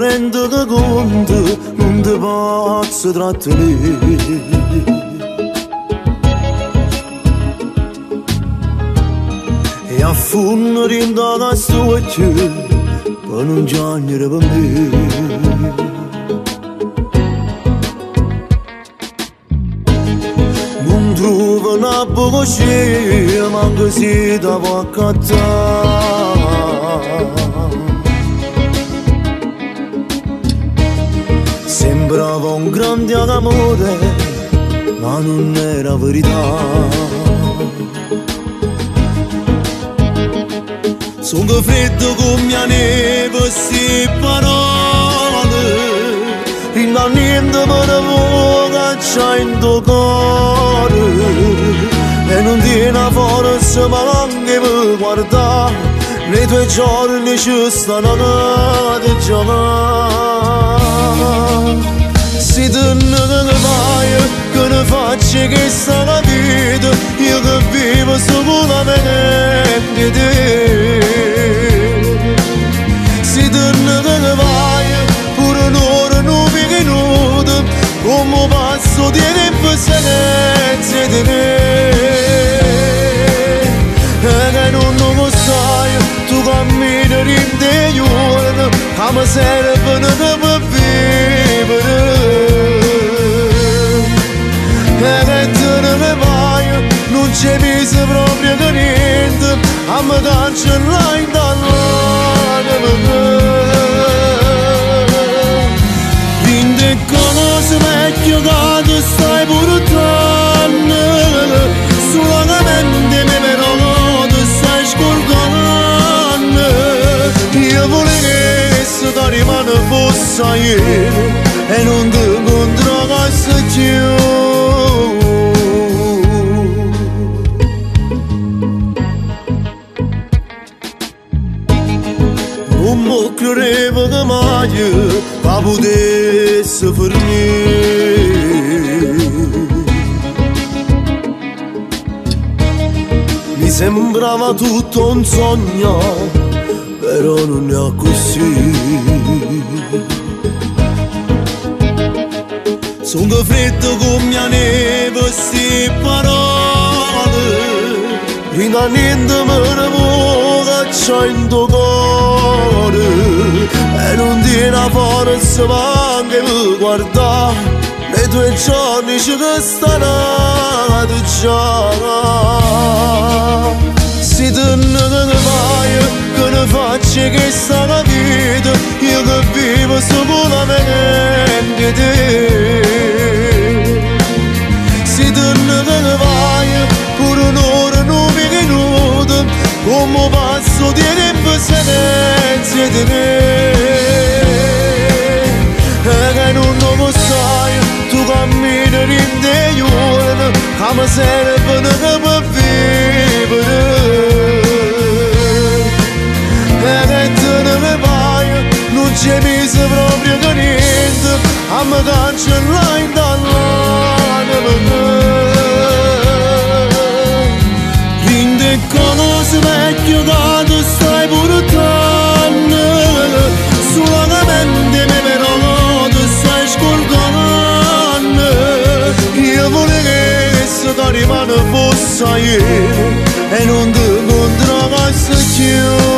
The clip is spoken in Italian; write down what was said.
momento che conta non ti posso trattenere. E a fondo rinda da stoccia per non giagnere per me. Non trovo una poca scia, manco si da può accattare. Sembrava un grande amore, ma non era verità. Sono freddo come la neve, si parole, rinda niente per voi che c'è in tuo cuore. E non tiene forza ma anche per guardare, nei tuoi giorni ci stanno di giocare. Si te ne vai, che ne faccio che sta la vita, io che vivo solamente te. Si te ne vai, pure un'ora, 9 minuti, come passo di tempo senza di me. E che non lo sai, tu cammini in te giorni, che mi servono per vivere. E che te ne vai, non c'è visto proprio che niente, a me cancellai dall'anima. Quindi cose vecchio che tu stai portando, solamente me però tu stai scordando. Io volevo che sta rimane fosse ieri e non ti incontrassi più. Non mi credevo che mai la potessi fermare. Mi sembrava tutto un sogno, però non è così. Sono freddo come la neve, si parole, rinda niente per voi che c'è in tuo cuore. E non tiene forza ma anche per guardare, nei tuoi giorni ci stanno di giocare. Si te ne vai, che ne faccio che sta la vita, io che vivo solamente te. Si te ne vai, pure un'ora, 9 minuti, come passo di tempo senza di me. E che non lo sai, tu cammini in te giorni, che mi servono per vivere. E che te ne vai, non c'è visto proprio che niente, a me cancellai dall'anima. Quindi cose vecchio che tu stai portando, solamente me però tu stai scordando. Io volevo che sta rimane fosse ieri e non ti incontrassi più.